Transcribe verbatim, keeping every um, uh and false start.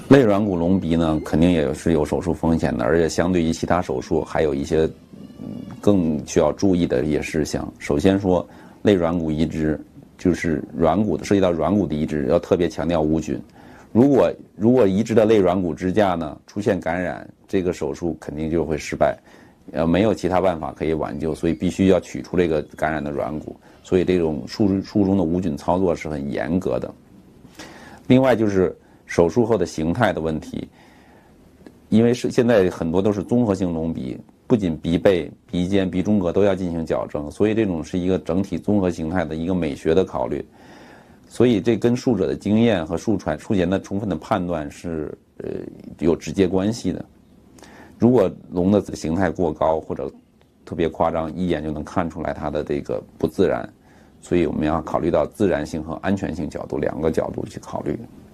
肋软骨隆鼻呢，肯定也是有手术风险的，而且相对于其他手术，还有一些更需要注意的一些事项。首先说，肋软骨移植就是软骨的，涉及到软骨的移植，要特别强调无菌。如果如果移植的肋软骨支架呢出现感染，这个手术肯定就会失败，呃，没有其他办法可以挽救，所以必须要取出这个感染的软骨。所以这种术术中的无菌操作是很严格的。另外就是手术后的形态的问题，因为是现在很多都是综合性隆鼻，不仅鼻背、鼻尖、鼻中隔都要进行矫正，所以这种是一个整体综合形态的一个美学的考虑。所以这跟术者的经验和术传术前的充分的判断是呃有直接关系的。如果龙的形态过高或者特别夸张，一眼就能看出来它的这个不自然，所以我们要考虑到自然性和安全性角度两个角度去考虑。